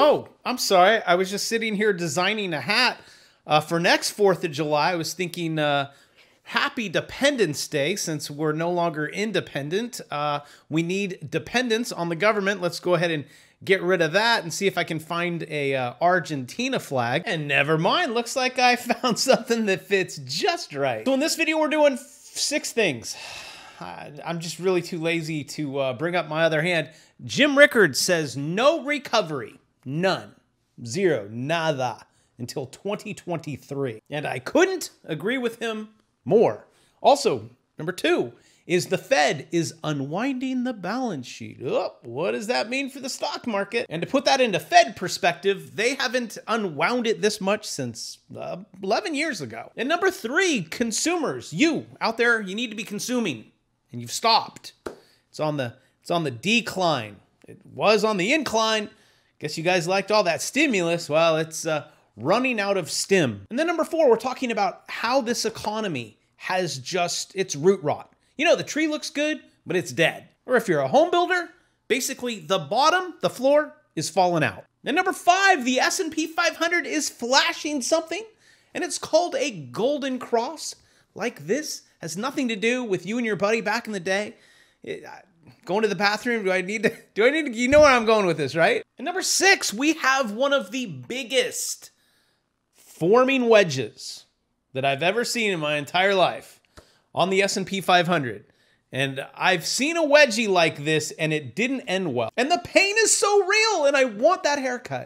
Oh, I'm sorry. I was just sitting here designing a hat for next 4th of July. I was thinking Happy Dependence Day, since we're no longer independent. We need dependence on the government. Let's go ahead and get rid of that and see if I can find a Argentina flag. And never mind, looks like I found something that fits just right. So in this video, we're doing 6 things. I'm just really too lazy to bring up my other hand. Jim Rickards says no recovery, none, zero, nada, until 2023. And I couldn't agree with him more. Also, number 2 is the Fed is unwinding the balance sheet. Oh, what does that mean for the stock market? And to put that into Fed perspective, they haven't unwound it this much since 11 years ago. And number 3, consumers. You out there, you need to be consuming. And you've stopped. It's on the decline. It was on the incline. Guess you guys liked all that stimulus. Well, it's running out of stim. And then number 4, we're talking about how this economy has just, it's root rot. You know, the tree looks good, but it's dead. Or if you're a home builder, basically the bottom, the floor is falling out. And number 5, the S&P 500 is flashing something, and it's called a golden cross. Like this, has nothing to do with you and your buddy back in the day. Going to the bathroom, do I need to, you know where I'm going with this, right? And number 6, we have one of the biggest forming wedges that I've ever seen in my entire life on the S&P 500. And I've seen a wedgie like this and it didn't end well. And the pain is so real and I want that haircut.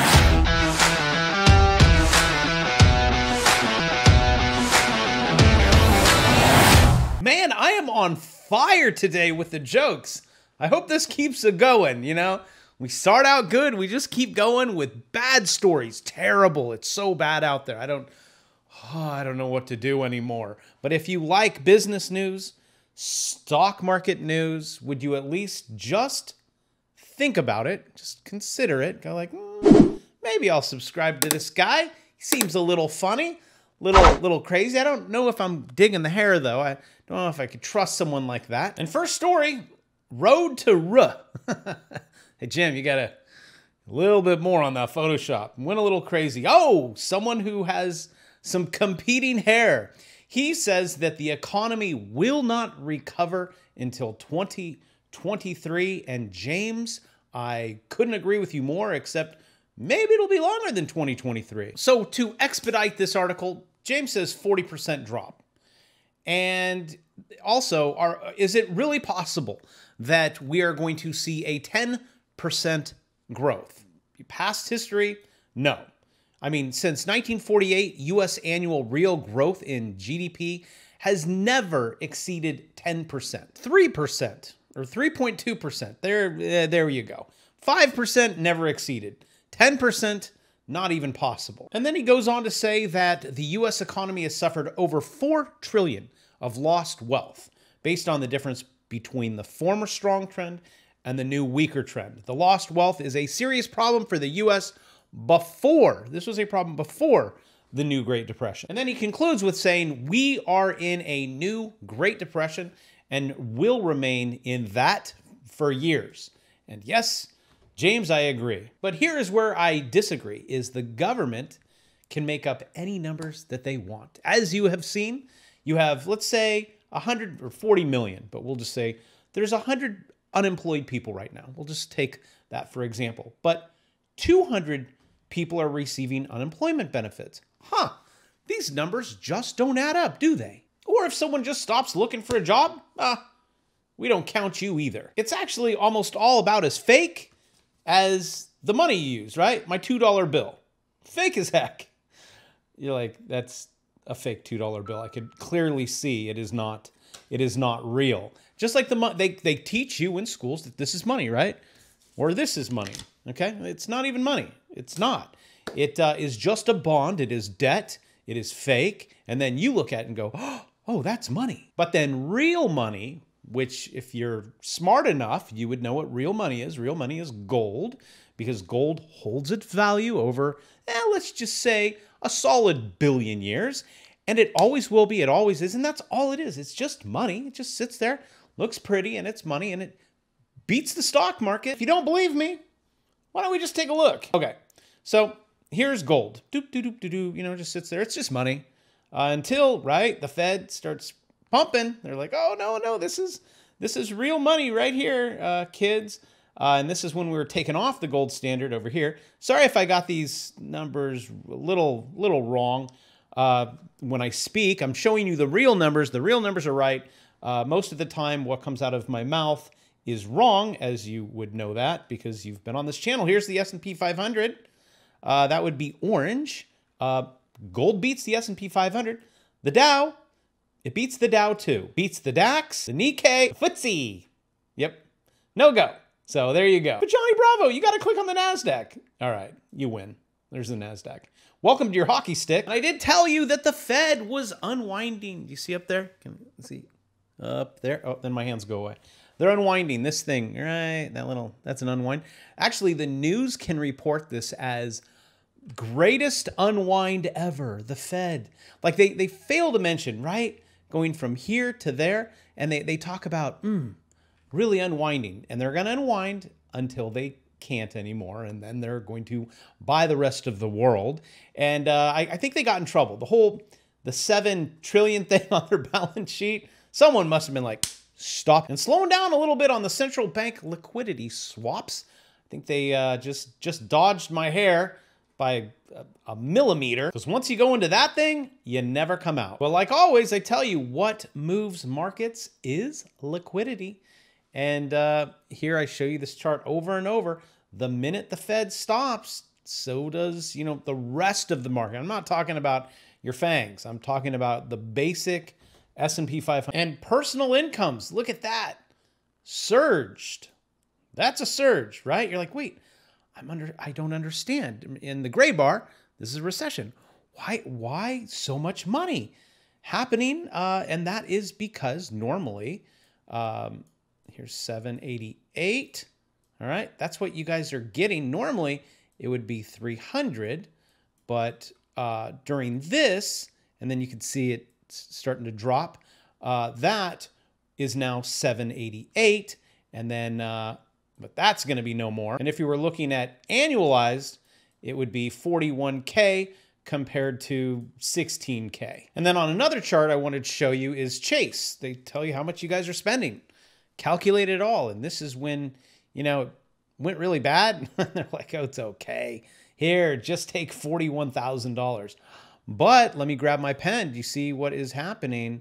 Man, I am on fire today with the jokes. I hope this keeps it going, you know? We start out good, we just keep going with bad stories. Terrible, it's so bad out there. I don't know what to do anymore. But if you like business news, stock market news, would you at least just think about it? Just consider it. Go like, maybe I'll subscribe to this guy. He seems a little funny, little crazy. I don't know if I'm digging the hair though. I don't know if I could trust someone like that. And first story, road to R. Hey Jim, you got a little bit more on that Photoshop. Went a little crazy. Oh, someone who has some competing hair. He says that the economy will not recover until 2023. And James, I couldn't agree with you more, except maybe it'll be longer than 2023. So to expedite this article, James says 40% drop. And also, is it really possible that we are going to see a 10% growth? Past history, no. I mean, since 1948, U.S. annual real growth in GDP has never exceeded 10%. 3% or 3.2%. There you go. 5% never exceeded. 10%, not even possible. And then he goes on to say that the U.S. economy has suffered over $4 trillion of lost wealth based on the difference between the former strong trend and the new weaker trend. The lost wealth is a serious problem for the U.S. This was a problem before the new Great Depression. And then he concludes with saying, we are in a new Great Depression and will remain in that for years. And yes, James, I agree. But here is where I disagree, is the government can make up any numbers that they want. As you have seen, you have, let's say, 140 million, but we'll just say there's 100 unemployed people right now. We'll just take that for example. But 200 people are receiving unemployment benefits. These numbers just don't add up, do they? Or if someone just stops looking for a job, we don't count you either. It's actually almost all about as fake as the money you use, right? My $2 bill. Fake as heck. You're like, that's a fake $2 bill. I could clearly see it is not real. Just like they teach you in schools that this is money, right? Or this is money, okay? It's not even money. It's not. It is just a bond. It is debt. It is fake. And then you look at it and go, oh, that's money. But then real money, which if you're smart enough, you would know what real money is. Real money is gold, because gold holds its value over, let's just say, a solid billion years. And it always will be, it always is, and that's all it is. It's just money. It just sits there, looks pretty, and it's money, and it beats the stock market. If you don't believe me, Why don't we just take a look? Okay, so here's gold. Doop, doop, doop, doop, doop, you know, just sits there. It's just money until, right, the Fed starts pumping. They're like, oh, no, this is real money right here, kids. And this is when we were taking off the gold standard over here. Sorry if I got these numbers a little wrong. When I speak, I'm showing you the real numbers. The real numbers are right. Most of the time, what comes out of my mouth is wrong, as you would know that because you've been on this channel. Here's the S&P 500. That would be orange. Gold beats the S&P 500. The Dow, it beats the Dow too. Beats the DAX, the Nikkei, the FTSE. Yep, no go. So there you go. But Johnny Bravo, you got to click on the Nasdaq. All right, you win. There's the Nasdaq. Welcome to your hockey stick. And I did tell you that the Fed was unwinding. Do you see up there? Can you see up there? Oh, then my hands go away. They're unwinding this thing, right? That's an unwind. Actually, the news can report this as greatest unwind ever, the Fed. Like they fail to mention, right? Going from here to there, and they talk about, really unwinding, and they're going to unwind until they can't anymore, and then they're going to buy the rest of the world. And I think they got in trouble. The $7 trillion thing on their balance sheet, someone must have been like, stop. And slowing down a little bit on the central bank liquidity swaps. I think they just dodged my hair by a millimeter, because once you go into that thing, you never come out. But like always, I tell you, what moves markets is liquidity. And here I show you this chart over and over. The minute the Fed stops, so does, you know, the rest of the market. I'm not talking about your fangs. I'm talking about the basic S&P 500. And personal incomes, look at that. Surged. That's a surge, right? You're like, wait, I don't understand. In the gray bar, this is a recession. Why so much money happening? And that is because normally, here's 788. All right, that's what you guys are getting. Normally, it would be 300, but during this, and then you can see it starting to drop, that is now 788, and then, but that's going to be no more. And if you were looking at annualized, it would be 41K compared to 16K. And then on another chart I wanted to show you is Chase. They tell you how much you guys are spending. Calculate it all. And this is when, you know, it went really bad. They're like, oh, it's okay. Here, just take $41,000. But let me grab my pen. Do you see what is happening?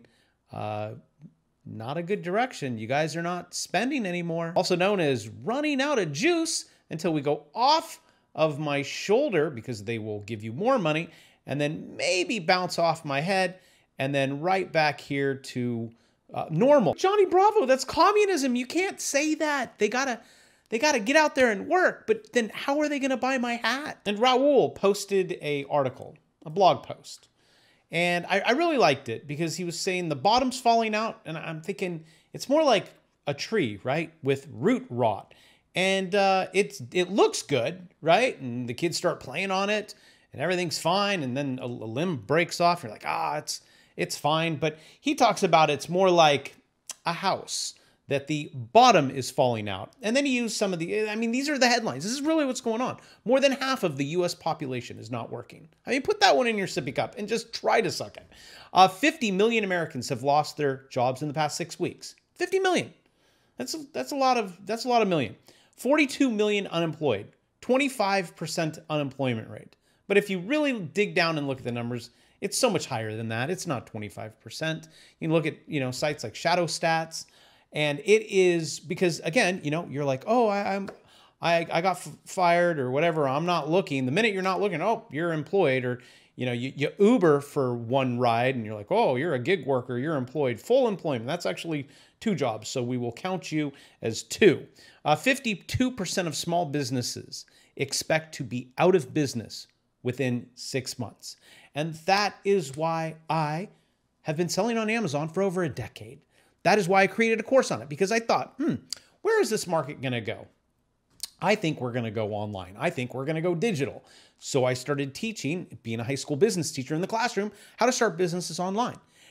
Not a good direction. You guys are not spending anymore. Also known as running out of juice until we go off of my shoulder, because they will give you more money, and then maybe bounce off my head, and then right back here to normal. Johnny Bravo, that's communism. You can't say that. They gotta get out there and work, but then how are they gonna buy my hat? And Raul posted a article, a blog post, and I really liked it because he was saying the bottom's falling out, and I'm thinking it's more like a tree, right, with root rot. And it looks good, right? And the kids start playing on it, and everything's fine, and then a limb breaks off. You're like, it's fine. But he talks about it's more like a house, that the bottom is falling out. And then he used some of the, I mean, these are the headlines. This is really what's going on. More than half of the US population is not working. I mean, put that one in your sippy cup and just try to suck it. 50 million Americans have lost their jobs in the past 6 weeks. 50 million. That's a lot of million. 42 million unemployed, 25% unemployment rate. But if you really dig down and look at the numbers, it's so much higher than that. It's not 25%. You can look at, you know, sites like Shadow Stats, and it is because, again, you know, you're like, oh, I got fired or whatever. I'm not looking. The minute you're not looking, oh, you're employed. Or, you know, you Uber for one ride and you're like, oh, you're a gig worker. You're employed. Full employment. That's actually 2 jobs. So we will count you as 2. 52% of small businesses expect to be out of business within 6 months. And that is why I have been selling on Amazon for over a decade. That is why I created a course on it, because I thought, where is this market going to go? I think we're going to go online. I think we're going to go digital. So I started teaching, being a high school business teacher in the classroom, how to start businesses online.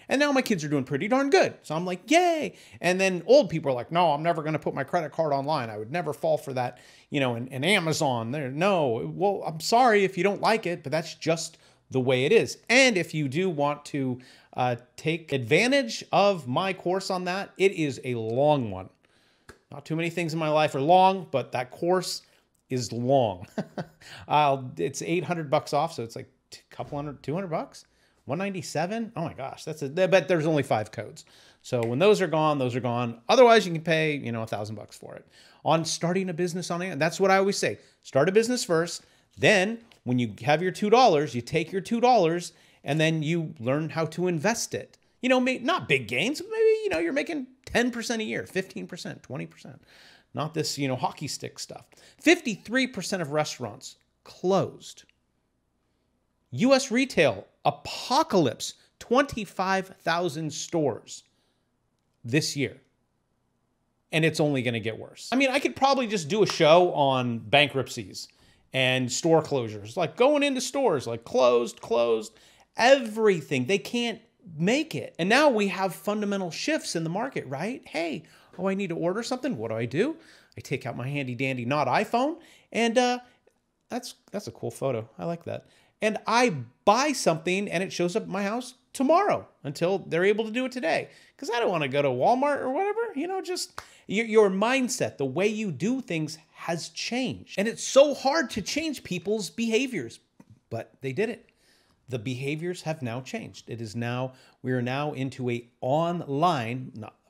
And now my kids are doing pretty darn good. So I'm like, yay. And then old people are like, no, I'm never going to put my credit card online. I would never fall for that, you know, in Amazon. There, no, well, I'm sorry if you don't like it, but that's just the way it is. And if you do want to take advantage of my course on that, it is a long one. Not too many things in my life are long, but that course is long. It's $800 off, so it's like a couple hundred, $200, $197. Oh my gosh, but there's only 5 codes. So when those are gone, those are gone. Otherwise, you can pay, you know, $1,000 for it. On starting a business on it, that's what I always say. Start a business first. Then when you have your $2, you take your $2 and then you learn how to invest it. You know, not big gains, maybe, you know, you're making 10% a year, 15%, 20%. Not this, you know, hockey stick stuff. 53% of restaurants closed. U.S. retail, apocalypse, 25,000 stores this year. And it's only going to get worse. I mean, I could probably just do a show on bankruptcies and store closures, like going into stores, like closed, everything. They can't make it. And now we have fundamental shifts in the market, right? Hey, oh, I need to order something. What do? I take out my handy dandy, not iPhone. And that's a cool photo. I like that. And I buy something and it shows up at my house tomorrow until they're able to do it today. Because I don't want to go to Walmart or whatever. You know, just your mindset, the way you do things has changed. And it's so hard to change people's behaviors. But they did it. The behaviors have now changed. We are now into a online,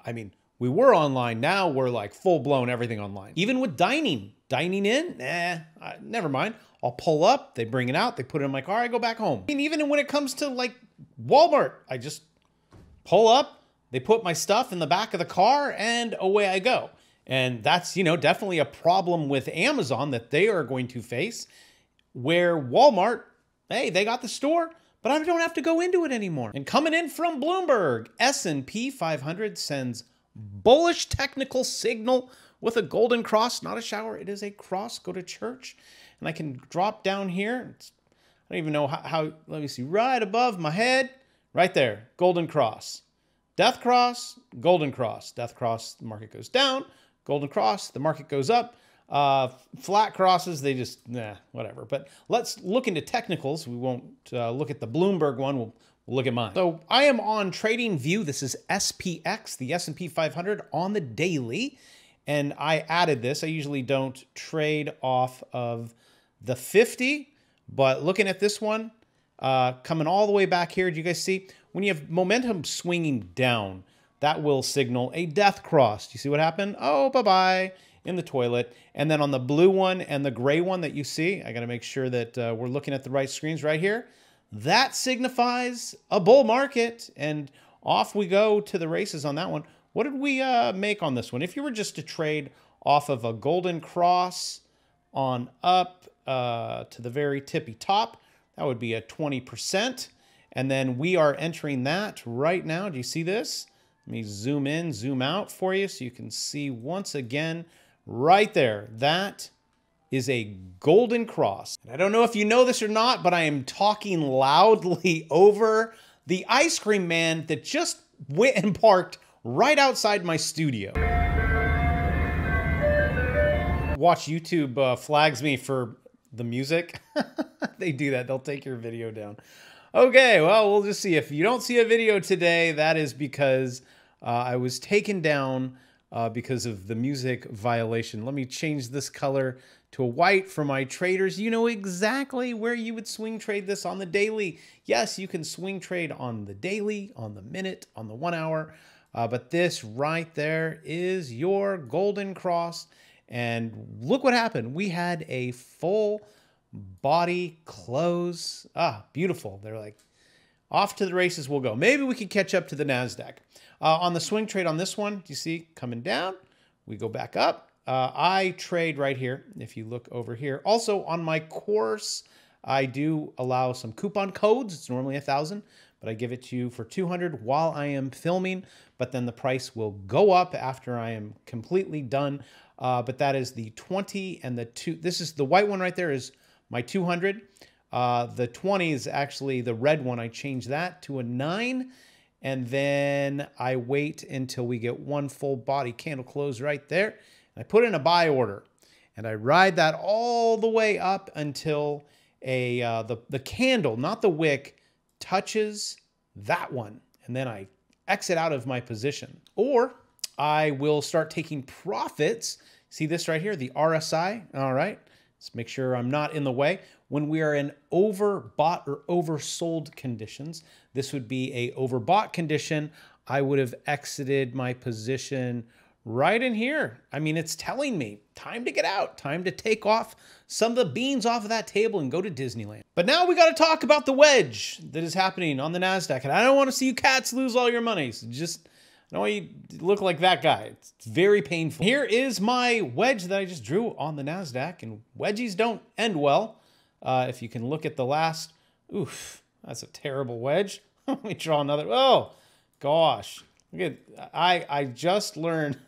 we were online, now we're like full blown everything online. Even with dining in, never mind. I'll pull up, they bring it out, they put it in my car, I go back home. I mean, even when it comes to like Walmart, I just pull up, they put my stuff in the back of the car and away I go. And that's, you know, definitely a problem with Amazon that they are going to face, where Walmart, hey, they got the store, but I don't have to go into it anymore. And coming in from Bloomberg, S&P 500 sends bullish technical signal with a golden cross, not a shower. It is a cross. Go to church. And I can drop down here. I don't even know how, let me see, right above my head, right there, golden cross. Death cross, golden cross. Death cross, the market goes down. Golden cross, the market goes up. Flat crosses, they just, whatever. But let's look into technicals. We won't look at the Bloomberg one. We'll look at mine. So I am on TradingView. This is SPX, the S&P 500 on the daily. And I added this. I usually don't trade off of the 50, but looking at this one, coming all the way back here, do you guys see? When you have momentum swinging down, that will signal a death cross. Do you see what happened? Oh, bye-bye. In the toilet. And then on the blue one and the gray one that you see, I got to make sure that we're looking at the right screens right here. That signifies a bull market. And off we go to the races on that one. What did we make on this one? If you were just to trade off of a golden cross on up to the very tippy top, that would be a 20%. And then we are entering that right now. Do you see this? Let me zoom in, zoom out for you so you can see once again right there. That is a golden cross. And I don't know if you know this or not, but I am talking loudly over the ice cream man that just went and parked right outside my studio. Watch YouTube flags me for the music. They do that. They'll take your video down. Okay, well, we'll just see. If you don't see a video today, that is because I was taken down because of the music violation. Let me change this color to a white for my traders. You know exactly where you would swing trade this on the daily. Yes, you can swing trade on the daily, on the minute, on the 1 hour. But this right there is your golden cross. And look what happened. We had a full body close. Beautiful. They're like, off to the races we'll go. Maybe we could catch up to the Nasdaq. On the swing trade on this one, do you see coming down? We go back up. I trade right here. If you look over here. Also on my course, I do allow some coupon codes. It's normally 1,000, but I give it to you for 200 while I am filming. But then the price will go up after I am completely done. But that is the 20 and the 2. This is the white one right there is my 200. The 20 is actually the red one. I changed that to a 9. And then I wait until we get one full body candle close right there. And I put in a buy order. And I ride that all the way up until the candle, not the wick, touches that one. And then I exit out of my position. Or I will start taking profits. See this right here, the RSI? All right, let's make sure I'm not in the way. When we are in overbought or oversold conditions, this would be a overbought condition. I would have exited my position right in here. I mean, it's telling me time to get out, time to take off some of the beans off of that table and go to Disneyland. But now we got to talk about the wedge that is happening on the Nasdaq. And I don't want to see you cats lose all your money. So just, I don't want you to look like that guy. It's very painful. Here is my wedge that I just drew on the Nasdaq, and wedgies don't end well. If you can look at the last, oof, that's a terrible wedge. Let me draw another. Oh, gosh. Look at, I just learned.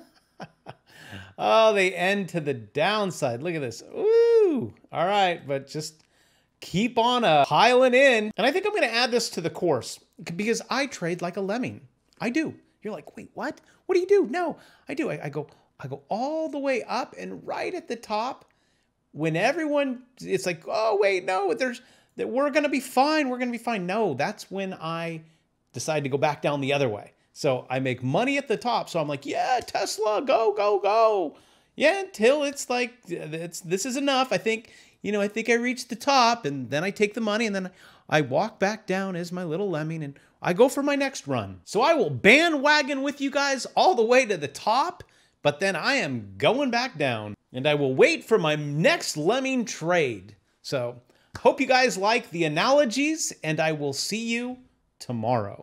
Oh, they end to the downside. Look at this. Ooh. All right, but just keep on piling in. And I think I'm going to add this to the course because I trade like a lemming. I do. You're like, wait, what? What do you do? No, I do. I go all the way up, and right at the top, when everyone, it's like, oh, wait, no, we're going to be fine. We're going to be fine. No, that's when I decide to go back down the other way. So I make money at the top. So I'm like, yeah, Tesla, go, go, go. Yeah, until it's like, this is enough. I think I reached the top, and then I take the money, and then I walk back down as my little lemming, and I go for my next run. So I will bandwagon with you guys all the way to the top, but then I am going back down, and I will wait for my next lemming trade. So hope you guys like the analogies, and I will see you tomorrow.